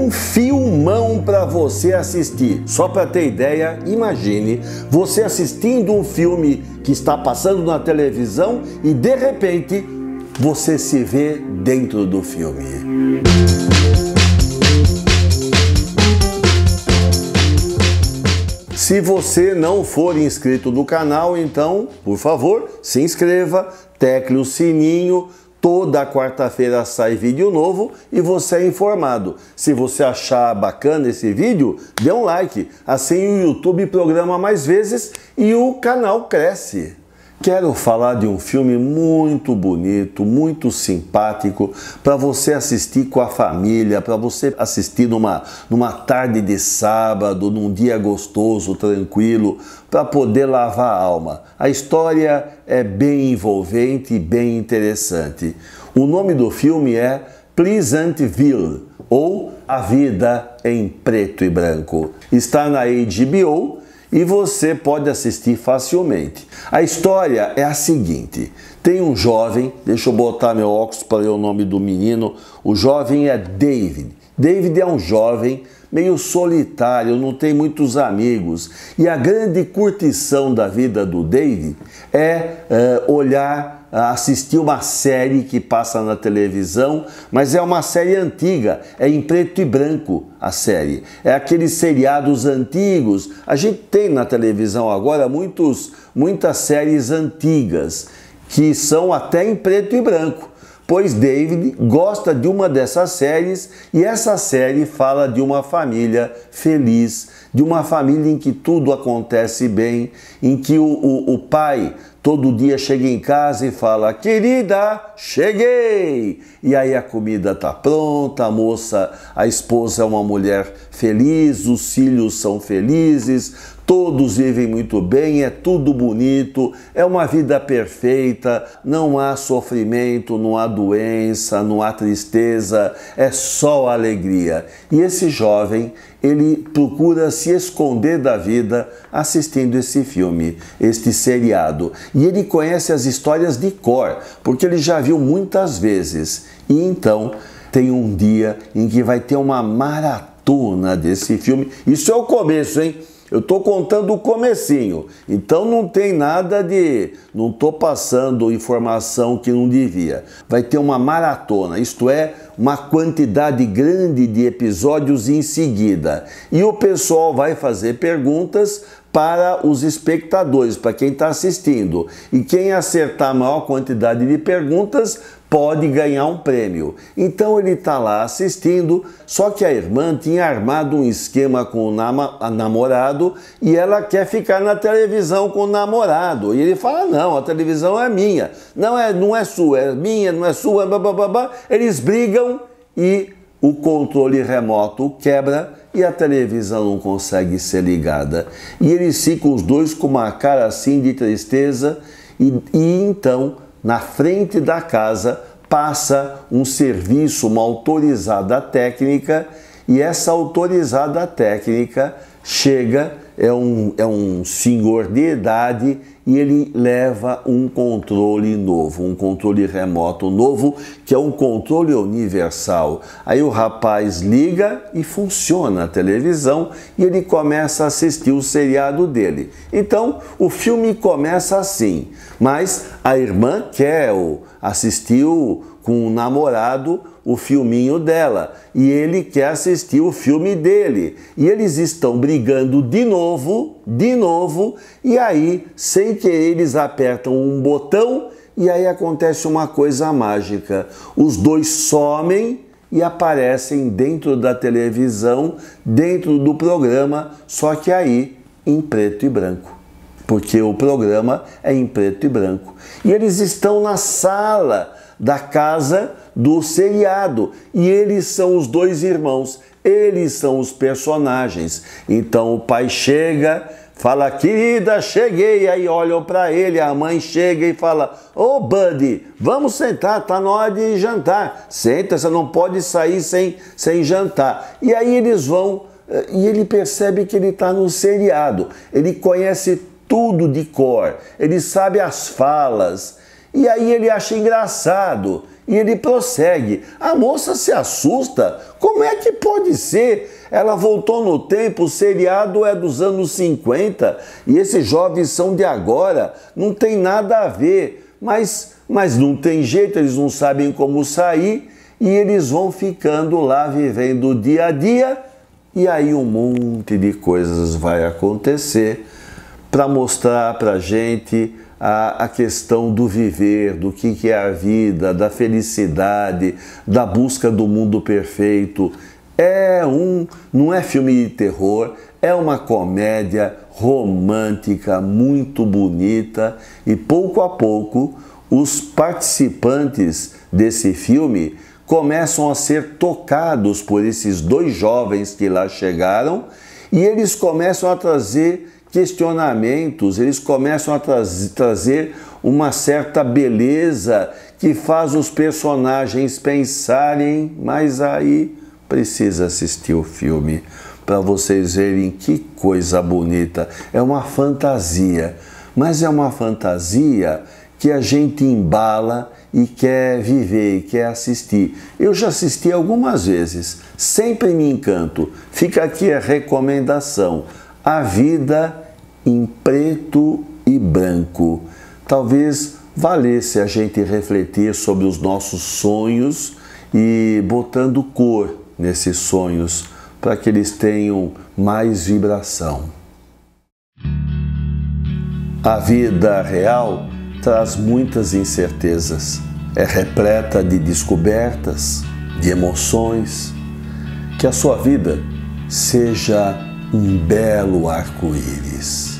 um filmão para você assistir. Só para ter ideia, imagine você assistindo um filme que está passando na televisão e de repente você se vê dentro do filme. Se você não for inscrito no canal, então, por favor, se inscreva, tecle o sininho. Toda quarta-feira sai vídeo novo e você é informado. Se você achar bacana esse vídeo, dê um like. Assim o YouTube programa mais vezes e o canal cresce. Quero falar de um filme muito bonito, muito simpático, para você assistir com a família, para você assistir numa tarde de sábado, num dia gostoso, tranquilo, para poder lavar a alma. A história é bem envolvente e bem interessante. O nome do filme é Pleasantville, ou A Vida em Preto e Branco. Está na HBO e você pode assistir facilmente. A história é a seguinte: tem um jovem, deixa eu botar meu óculos para ler o nome do menino. O jovem é David. David é um jovem meio solitário, não tem muitos amigos. E a grande curtição da vida do David é assistir uma série que passa na televisão, mas é uma série antiga, é em preto e branco a série. É aqueles seriados antigos. A gente tem na televisão agora muitas séries antigas, que são até em preto e branco. Pois David gosta de uma dessas séries e essa série fala de uma família feliz, de uma família em que tudo acontece bem, em que o pai todo dia chega em casa e fala: querida, cheguei! E aí a comida está pronta, a esposa é uma mulher feliz, os filhos são felizes, todos vivem muito bem, é tudo bonito, é uma vida perfeita, não há sofrimento, não há doença, não há tristeza, é só alegria. E esse jovem, ele procura se esconder da vida assistindo esse filme, este seriado. E ele conhece as histórias de cor, porque ele já viu muitas vezes. E então tem um dia em que vai ter uma maratona desse filme. Isso é o começo, hein? Eu estou contando o comecinho, então não tem nada de... não estou passando informação que não devia. Vai ter uma maratona, isto é, uma quantidade grande de episódios em seguida. E o pessoal vai fazer perguntas para os espectadores, para quem está assistindo. E quem acertar a maior quantidade de perguntas pode ganhar um prêmio. Então ele está lá assistindo, só que a irmã tinha armado um esquema com o namorado e ela quer ficar na televisão com o namorado. E ele fala: não, a televisão é minha. Não é sua, é minha, não é sua, bababá. Eles brigam e o controle remoto quebra e a televisão não consegue ser ligada. E eles ficam os dois com uma cara assim de tristeza e então, na frente da casa, passa um serviço, uma autorizada técnica, e essa autorizada técnica chega, é um senhor de idade, e ele leva um controle novo, um controle remoto novo, que é um controle universal. Aí o rapaz liga e funciona a televisão e ele começa a assistir o seriado dele. Então o filme começa assim, mas a irmã quer assistir com o namorado o filminho dela e ele quer assistir o filme dele e eles estão brigando de novo, e aí sem querer eles apertam um botão e aí acontece uma coisa mágica, os dois somem e aparecem dentro da televisão, dentro do programa, só que aí em preto e branco, porque o programa é em preto e branco e eles estão na sala da casa do seriado e eles são os dois irmãos, eles são os personagens. Então o pai chega, fala: querida, cheguei. Aí olham para ele, a mãe chega e fala: ô Buddy, vamos sentar, tá na hora de jantar, senta, você não pode sair sem jantar. E aí eles vão e ele percebe que ele está no seriado, ele conhece tudo de cor, ele sabe as falas. E aí ele acha engraçado E ele prossegue. A moça se assusta. Como é que pode ser? Ela voltou no tempo, o seriado é dos anos 50 e esses jovens são de agora. Não tem nada a ver. Mas não tem jeito, eles não sabem como sair e eles vão ficando lá vivendo o dia a dia. E aí um monte de coisas vai acontecer para mostrar para a gente a questão do viver, do que é a vida, da felicidade, da busca do mundo perfeito. Não é filme de terror, é uma comédia romântica, muito bonita e pouco a pouco os participantes desse filme começam a ser tocados por esses dois jovens que lá chegaram e eles começam a trazer questionamentos, eles começam a trazer uma certa beleza que faz os personagens pensarem, mas aí precisa assistir o filme para vocês verem que coisa bonita. É uma fantasia, mas é uma fantasia que a gente embala e quer viver, e quer assistir. Eu já assisti algumas vezes, sempre me encanto. Fica aqui a recomendação. A Vida em Preto e Branco. Talvez valesse a gente refletir sobre os nossos sonhos e botando cor nesses sonhos para que eles tenham mais vibração. A vida real traz muitas incertezas, é repleta de descobertas, de emoções. Que a sua vida seja um belo arco-íris.